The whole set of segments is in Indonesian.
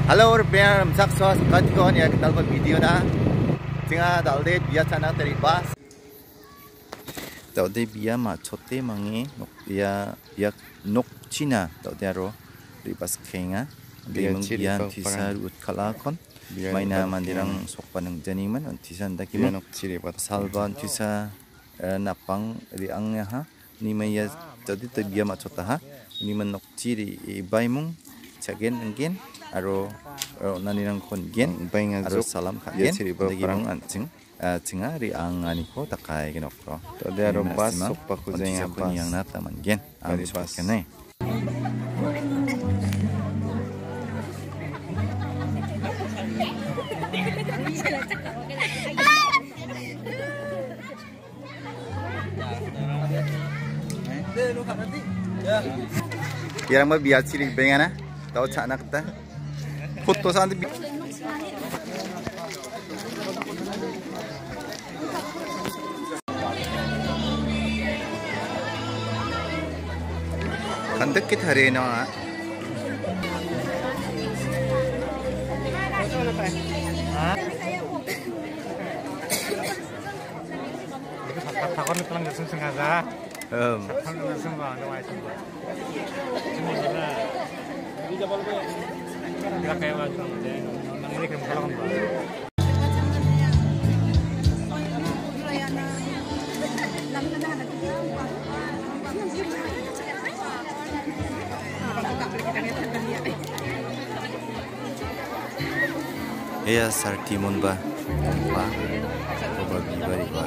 Halo, biar sakso kan kon ya kita buat video na. Tinggal dalde biar sana teribas. Dalde biar macote mangi nok biar nok Cina dalde aro ribas kenga. Dia biar tisar ut kalakon. Maina mandirang sokpaneng janiman tisan dakiman salban tisa napang riangnya ha ni maya jadi tu biar macota ha ni man nok ciri baimung cagen enggen aro nanirang kon gen aro salam kagen dagimung ancing cinga riang aniko takai genokro to dia ro pas sokpa kujeng apa yang nata man gen ari pas kene Yang mau biar ciri bengana, tahu cak nak dah. Foto santai. Kan deket hari ini ah. takon itu lang langsung sengaja. Takon langsung ba, no ay semua. Semua. Jadi jabal ko. Kira kayo ba nang ini kamu kalau ba. Ya sartimun ba. Ba. Coba bibari ba.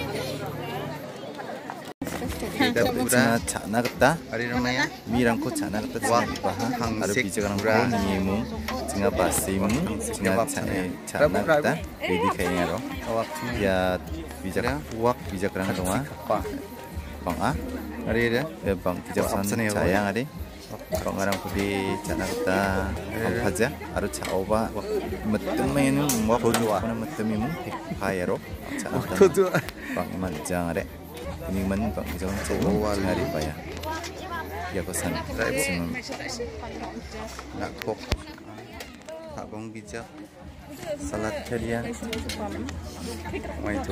Kita pura cana kata, hari namanya mirangko cana kata wah bahan ada bijakan orang niemu, singa basimu, singa cana kata, jadi kayaknya roh, ya bijakan wak bijakan doa, bang ah, hari ada, bang bijakan sayang ada, bang orang kudi cana kata apa aja, harus coba, metemenu, wak dua, metemenu, payero, cana kata, bang manjang ada. Ini man bang jangan coba hari payah. Ya kosan maksimum. Nak kok. Abang bijak. Salat kalian. Itu.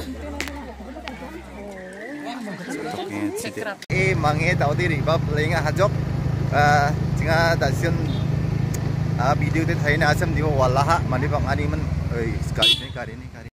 Mangi tahu diri bab lenga hajok. Jika dasun video itu thayna asam diwa wallaha mani bang ani man sekali ini kali ini.